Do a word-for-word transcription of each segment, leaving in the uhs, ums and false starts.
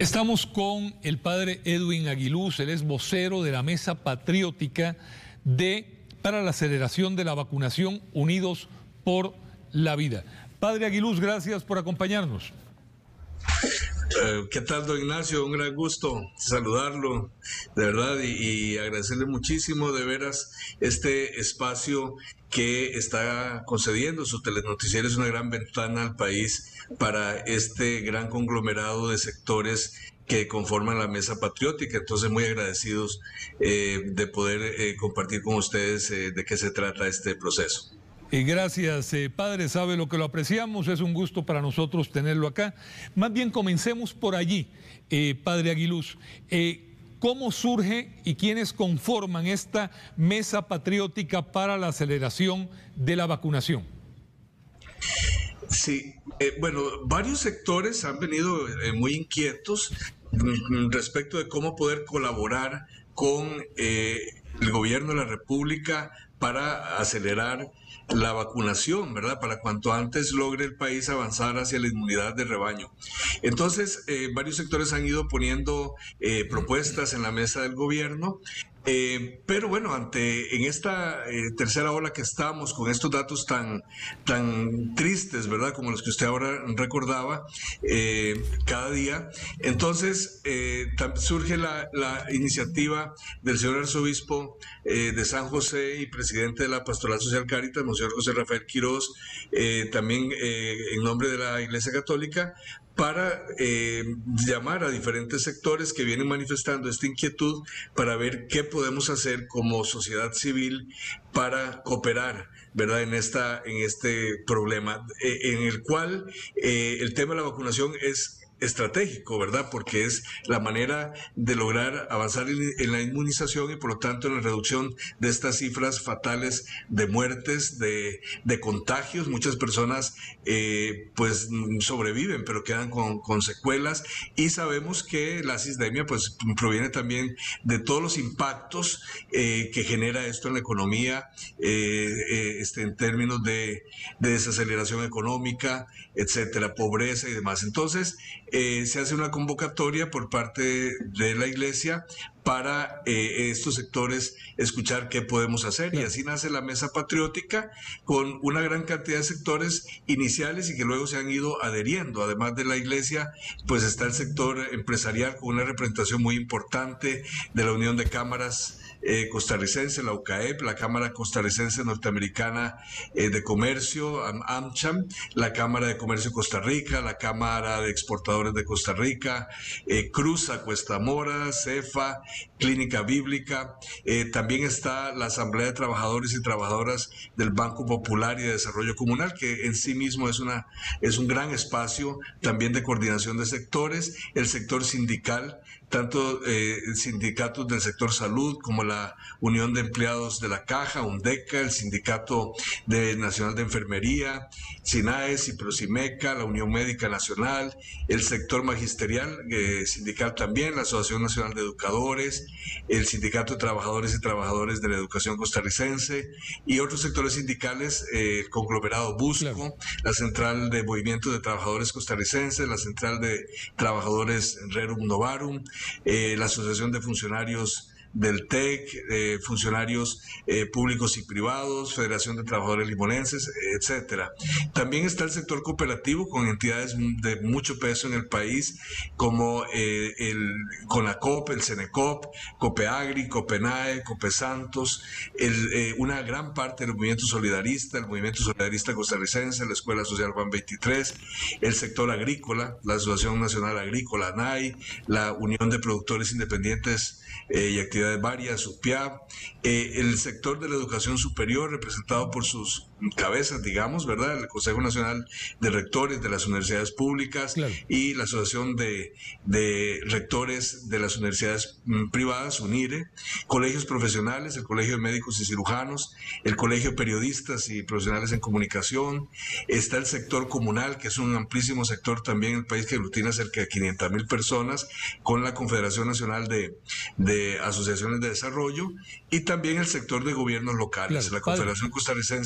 Estamos con el padre Edwin Aguiluz, él es vocero de la Mesa Patriótica de, para la aceleración de la vacunación Unidos por la Vida. Padre Aguiluz, gracias por acompañarnos. Uh, ¿Qué tal, don Ignacio? Un gran gusto saludarlo, de verdad, y, y agradecerle muchísimo, de veras, este espacio que está concediendo su telenoticiero. Es una gran ventana al país para este gran conglomerado de sectores que conforman la Mesa Patriótica. Entonces, muy agradecidos eh, de poder eh, compartir con ustedes eh, de qué se trata este proceso. Eh, gracias, eh, padre, sabe lo que lo apreciamos, es un gusto para nosotros tenerlo acá. Más bien comencemos por allí, eh, padre Aguiluz. Eh, ¿Cómo surge y quiénes conforman esta Mesa Patriótica para la aceleración de la vacunación? Sí, eh, bueno, varios sectores han venido eh, muy inquietos respecto de cómo poder colaborar con eh, el gobierno de la República para acelerar la vacunación, ¿verdad? Para cuanto antes logre el país avanzar hacia la inmunidad de rebaño. Entonces, eh, varios sectores han ido poniendo eh, propuestas en la mesa del gobierno. Eh, pero bueno, ante en esta eh, tercera ola que estamos, con estos datos tan, tan tristes, ¿verdad? Como los que usted ahora recordaba, eh, cada día, entonces eh, surge la, la iniciativa del señor arzobispo eh, de San José y presidente de la Pastoral Social Cáritas, Monseñor José Rafael Quirós, eh, también eh, en nombre de la Iglesia Católica, para eh, llamar a diferentes sectores que vienen manifestando esta inquietud para ver qué podemos hacer como sociedad civil para cooperar, ¿verdad?, en esta en este problema, eh, en el cual eh, el tema de la vacunación es estratégico, ¿verdad? Porque es la manera de lograr avanzar en, en la inmunización y por lo tanto en la reducción de estas cifras fatales de muertes, de, de contagios. Muchas personas eh, pues sobreviven, pero quedan con, con secuelas, y sabemos que la cisdemia pues proviene también de todos los impactos eh, que genera esto en la economía, eh, eh, este, en términos de, de desaceleración económica, etcétera, pobreza y demás. Entonces, Eh, se hace una convocatoria por parte de la Iglesia para eh, estos sectores escuchar qué podemos hacer, y así nace la Mesa Patriótica con una gran cantidad de sectores iniciales y que luego se han ido adheriendo. Además de la Iglesia, pues está el sector empresarial con una representación muy importante de la Unión de Cámaras Eh, costarricense, la U C A E P, la Cámara Costarricense Norteamericana eh, de Comercio, AmCham, la Cámara de Comercio de Costa Rica, la Cámara de Exportadores de Costa Rica, eh, Cruz, Cuesta Mora, CEFA, Clínica Bíblica. Eh, también está la Asamblea de Trabajadores y Trabajadoras del Banco Popular y de Desarrollo Comunal, que en sí mismo es, una, es un gran espacio también de coordinación de sectores, el sector sindical, tanto eh, sindicatos del sector salud como la Unión de Empleados de la Caja, UNDECA, el Sindicato de Nacional de Enfermería, SINAES y Procimeca, la Unión Médica Nacional, el sector magisterial eh, sindical también, la Asociación Nacional de Educadores, el Sindicato de Trabajadores y Trabajadores de la Educación Costarricense y otros sectores sindicales, eh, el conglomerado Busco, claro, la Central de Movimientos de Trabajadores Costarricenses, la Central de Trabajadores Rerum Novarum, eh, la Asociación de Funcionarios del T E C, eh, funcionarios eh, públicos y privados, Federación de Trabajadores Limonenses, etcétera. También está el sector cooperativo con entidades de mucho peso en el país, como eh, el CONACOP, el CENECOP, COPEAGRI, COPENAE, COPESantos, el, eh, una gran parte del movimiento solidarista, el movimiento solidarista costarricense, la Escuela Social Juan veintitrés, el sector agrícola, la Asociación Nacional Agrícola, ANAI, la Unión de Productores Independientes eh, y Actividades varias, U P I A P, eh, el sector de la educación superior representado por sus cabezas, digamos, ¿verdad? El Consejo Nacional de Rectores de las Universidades Públicas, claro, y la Asociación de, de Rectores de las Universidades mm, Privadas, UNIRE, colegios profesionales, el Colegio de Médicos y Cirujanos, el Colegio de Periodistas y Profesionales en Comunicación, está el sector comunal, que es un amplísimo sector también en el país que aglutina cerca de quinientas mil personas, con la Confederación Nacional de, de Asociaciones de Desarrollo, y también el sector de gobiernos locales, claro, la Confederación padre. Costarricense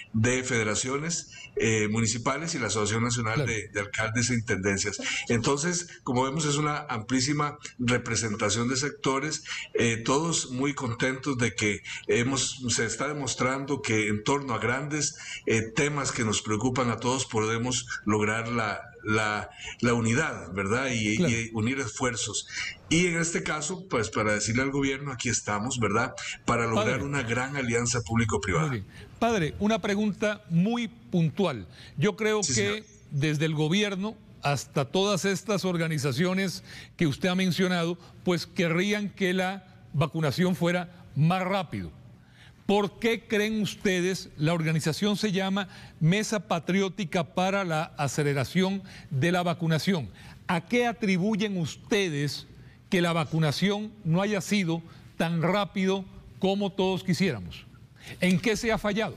de Federaciones eh, Municipales y la Asociación Nacional claro. de, de Alcaldes e Intendencias. Entonces, como vemos, es una amplísima representación de sectores, eh, todos muy contentos de que hemos, se está demostrando que en torno a grandes eh, temas que nos preocupan a todos podemos lograr la, la, la unidad, ¿verdad? Y, claro. y unir esfuerzos. Y en este caso, pues para decirle al gobierno, aquí estamos, ¿verdad? Para lograr Padre. una gran alianza público-privada. Padre, una pregunta muy puntual. Yo creo sí, que señor. desde el gobierno hasta todas estas organizaciones que usted ha mencionado, pues querrían que la vacunación fuera más rápido. ¿Por qué creen ustedes, la organización se llama Mesa Patriótica para la Aceleración de la Vacunación? ¿A qué atribuyen ustedes que la vacunación no haya sido tan rápido como todos quisiéramos? ¿En qué se ha fallado?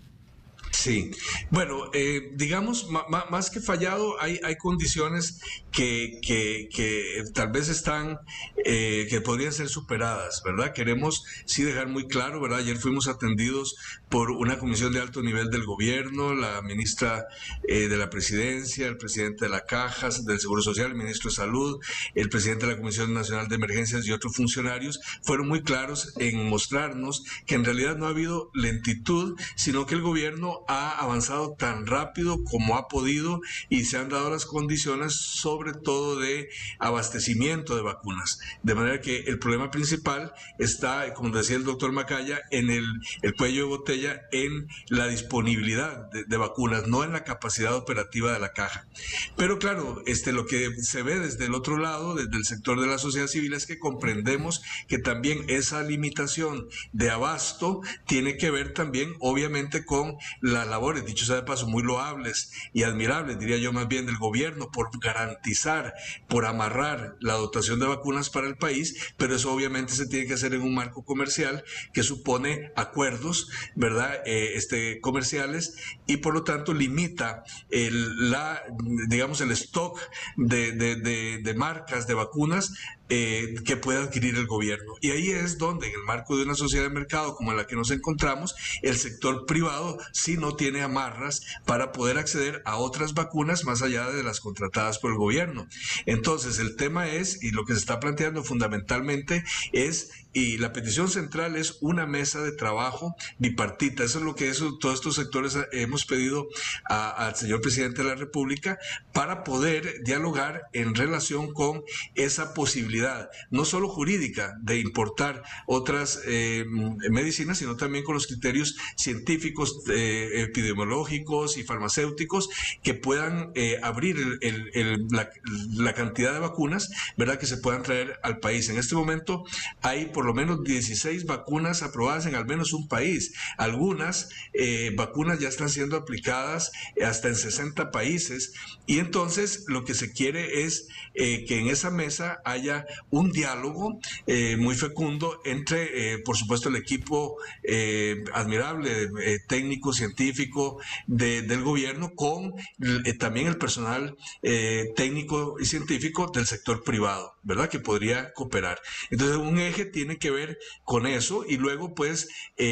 Sí, bueno, eh, digamos, más que fallado, hay, hay condiciones que, que, que tal vez están, eh, que podrían ser superadas, ¿verdad? Queremos sí dejar muy claro, ¿verdad? Ayer fuimos atendidos por una comisión de alto nivel del gobierno, la ministra eh, de la Presidencia, el presidente de la Caja del Seguro Social, el ministro de Salud, el presidente de la Comisión Nacional de Emergencias y otros funcionarios, fueron muy claros en mostrarnos que en realidad no ha habido lentitud, sino que el gobierno ha avanzado tan rápido como ha podido y se han dado las condiciones sobre todo de abastecimiento de vacunas. De manera que el problema principal está, como decía el doctor Macaya, en el, el cuello de botella, en la disponibilidad de, de vacunas, no en la capacidad operativa de la caja. Pero claro, este, lo que se ve desde el otro lado, desde el sector de la sociedad civil, es que comprendemos que también esa limitación de abasto tiene que ver también, obviamente, con las labores, dicho sea de paso, muy loables y admirables, diría yo más bien, del gobierno por garantizar, por amarrar la dotación de vacunas para el país, pero eso obviamente se tiene que hacer en un marco comercial que supone acuerdos, ¿verdad? Eh, este, comerciales, y por lo tanto limita el, la, digamos, el stock de, de, de, de marcas de vacunas Eh, que pueda adquirir el gobierno. Y ahí es donde, en el marco de una sociedad de mercado como la que nos encontramos, el sector privado sí no tiene amarras para poder acceder a otras vacunas más allá de las contratadas por el gobierno. Entonces, el tema es, y lo que se está planteando fundamentalmente es, y la petición central es una mesa de trabajo bipartita. Eso es lo que eso, todos estos sectores hemos pedido a, al señor presidente de la República para poder dialogar en relación con esa posibilidad, no solo jurídica, de importar otras eh, medicinas, sino también con los criterios científicos, eh, epidemiológicos y farmacéuticos que puedan eh, abrir el, el, el, la, la cantidad de vacunas, ¿verdad?, que se puedan traer al país. En este momento hay por lo menos dieciséis vacunas aprobadas en al menos un país. Algunas eh, vacunas ya están siendo aplicadas hasta en sesenta países, y entonces lo que se quiere es eh, que en esa mesa haya un diálogo eh, muy fecundo entre, eh, por supuesto, el equipo eh, admirable, eh, técnico, científico de, del gobierno, con eh, también el personal eh, técnico y científico del sector privado, ¿verdad?, que podría cooperar. Entonces, un eje tiene que ver con eso, y luego, pues,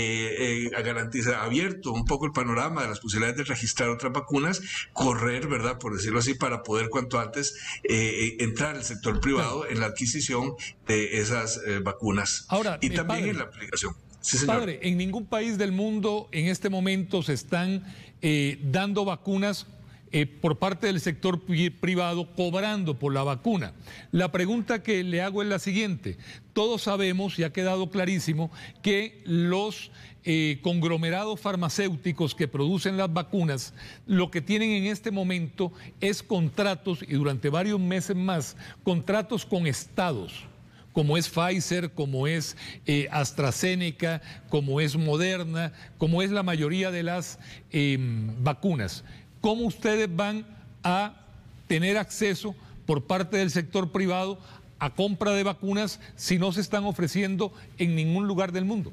eh, eh, garantizar, abierto un poco el panorama de las posibilidades de registrar otras vacunas, correr, ¿verdad?, por decirlo así, para poder cuanto antes eh, entrar al sector privado en la adquisición de esas eh, vacunas. Ahora, y también padre, en la aplicación. Sí, señor. Padre, en ningún país del mundo en este momento se están eh, dando vacunas eh, por parte del sector privado, cobrando por la vacuna. La pregunta que le hago es la siguiente. Todos sabemos, y ha quedado clarísimo, que los eh, conglomerados farmacéuticos que producen las vacunas, lo que tienen en este momento es contratos, y durante varios meses más, contratos con estados, como es Pfizer, como es eh, AstraZeneca, como es Moderna, como es la mayoría de las eh, vacunas. ¿Cómo ustedes van a tener acceso por parte del sector privado a compra de vacunas si no se están ofreciendo en ningún lugar del mundo?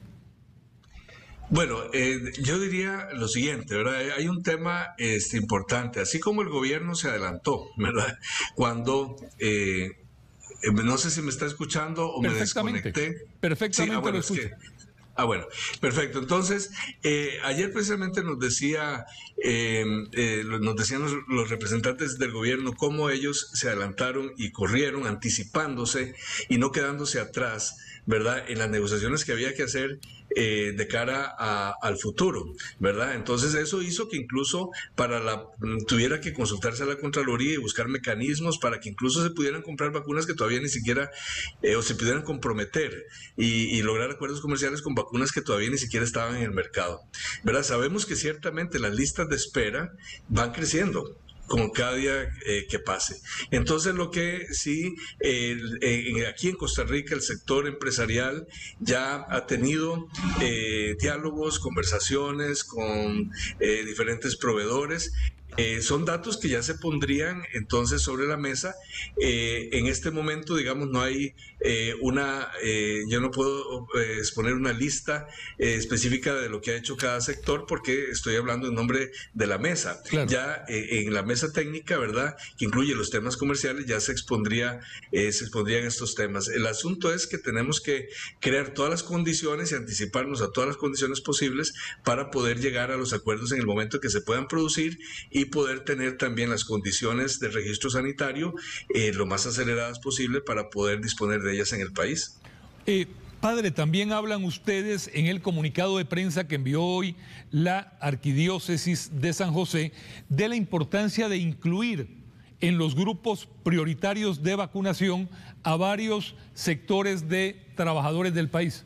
Bueno, eh, yo diría lo siguiente, ¿verdad? Hay un tema este, importante, así como el gobierno se adelantó, ¿verdad? Cuando... Eh, No sé si me está escuchando o me desconecté. Perfectamente, sí, ah, bueno, lo es escucho. que, Ah, bueno, perfecto. Entonces, eh, ayer precisamente nos decía, eh, eh, nos decían los, los representantes del gobierno cómo ellos se adelantaron y corrieron anticipándose y no quedándose atrás, ¿verdad?, en las negociaciones que había que hacer eh, de cara a, al futuro, ¿verdad? Entonces eso hizo que incluso para la tuviera que consultarse a la Contraloría y buscar mecanismos para que incluso se pudieran comprar vacunas que todavía ni siquiera eh, o se pudieran comprometer y, y lograr acuerdos comerciales con vacunas que todavía ni siquiera estaban en el mercado, ¿verdad? Sabemos que ciertamente las listas de espera van creciendo como cada día eh, que pase. Entonces, lo que sí, eh, eh, aquí en Costa Rica el sector empresarial ya ha tenido eh, diálogos, conversaciones con eh, diferentes proveedores. Eh, son datos que ya se pondrían entonces sobre la mesa. Eh, en este momento, digamos, no hay eh, una, eh, yo no puedo eh, exponer una lista eh, específica de lo que ha hecho cada sector porque estoy hablando en nombre de la mesa. Claro. Ya eh, en la mesa técnica, ¿verdad?, que incluye los temas comerciales, ya se expondría, eh, se expondrían estos temas. El asunto es que tenemos que crear todas las condiciones y anticiparnos a todas las condiciones posibles para poder llegar a los acuerdos en el momento que se puedan producir y y poder tener también las condiciones de registro sanitario eh, lo más aceleradas posible para poder disponer de ellas en el país. Eh, padre, también hablan ustedes en el comunicado de prensa que envió hoy la Arquidiócesis de San José de la importancia de incluir en los grupos prioritarios de vacunación a varios sectores de trabajadores del país.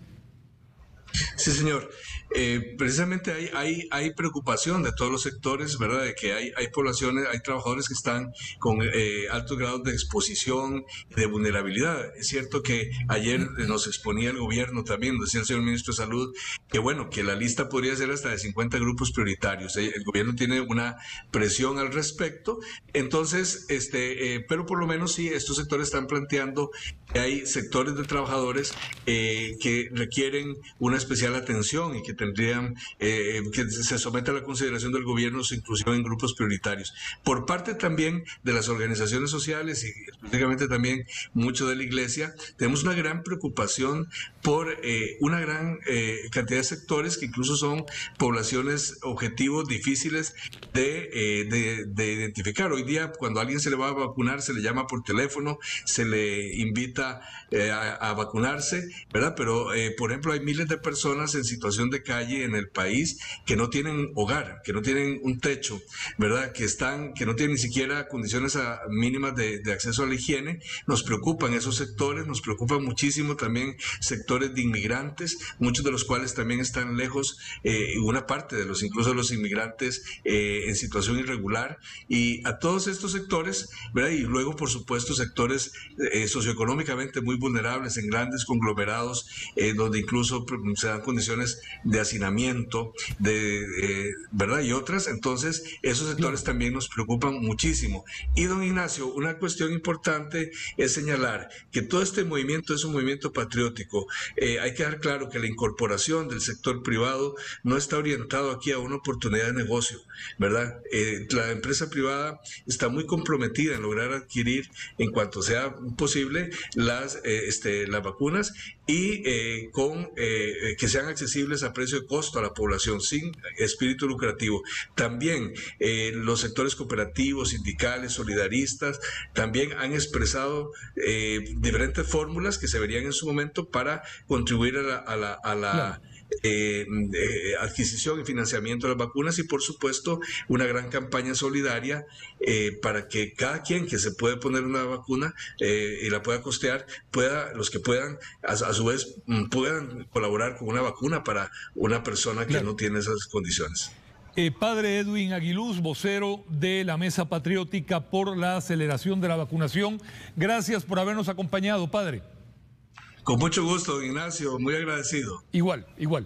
Sí, señor. Eh, precisamente hay, hay, hay preocupación de todos los sectores, ¿verdad?, de que hay, hay poblaciones, hay trabajadores que están con eh, altos grados de exposición, de vulnerabilidad. Es cierto que ayer nos exponía el gobierno también, decía el señor ministro de Salud, que bueno, que la lista podría ser hasta de cincuenta grupos prioritarios. El gobierno tiene una presión al respecto, entonces, este, eh, pero por lo menos sí, estos sectores están planteando que hay sectores de trabajadores eh, que requieren una especial atención y que tendrían eh, que se someta a la consideración del gobierno su inclusión en grupos prioritarios. Por parte también de las organizaciones sociales y específicamente también mucho de la iglesia, tenemos una gran preocupación por eh, una gran eh, cantidad de sectores que incluso son poblaciones objetivos difíciles de, eh, de, de identificar. Hoy día, cuando a alguien se le va a vacunar, se le llama por teléfono, se le invita eh, a, a vacunarse, ¿verdad? Pero, eh, por ejemplo, hay miles de personas en situación de calle en el país que no tienen hogar, que no tienen un techo, ¿verdad?, que están, que no tienen ni siquiera condiciones a, mínimas de, de acceso a la higiene. Nos preocupan esos sectores, nos preocupan muchísimo también sectores de inmigrantes, muchos de los cuales también están lejos, eh, una parte de los, incluso los inmigrantes eh, en situación irregular, y a todos estos sectores, ¿verdad?, y luego por supuesto sectores eh, socioeconómicamente muy vulnerables en grandes conglomerados, eh, donde incluso se dan condiciones de hacinamiento, de, eh, ¿verdad?, y otras. Entonces, esos sectores también nos preocupan muchísimo. Y don Ignacio, una cuestión importante es señalar que todo este movimiento es un movimiento patriótico. Eh, hay que dejar claro que la incorporación del sector privado no está orientado aquí a una oportunidad de negocio, ¿verdad? Eh, la empresa privada está muy comprometida en lograr adquirir, en cuanto sea posible, las, eh, este, las vacunas y eh, con eh, que sean accesibles a precio de costo a la población, sin espíritu lucrativo. También eh, los sectores cooperativos, sindicales, solidaristas, también han expresado eh, diferentes fórmulas que se verían en su momento para contribuir a la, a la, a la claro. Eh, eh, adquisición y financiamiento de las vacunas, y por supuesto una gran campaña solidaria eh, para que cada quien que se puede poner una vacuna eh, y la pueda costear, pueda, los que puedan a, a su vez puedan colaborar con una vacuna para una persona que claro. no tiene esas condiciones. Eh, padre Edwin Aguiluz, vocero de la Mesa Patriótica por la Aceleración de la Vacunación, gracias por habernos acompañado, padre. Con mucho gusto, Ignacio, muy agradecido. Igual, igual.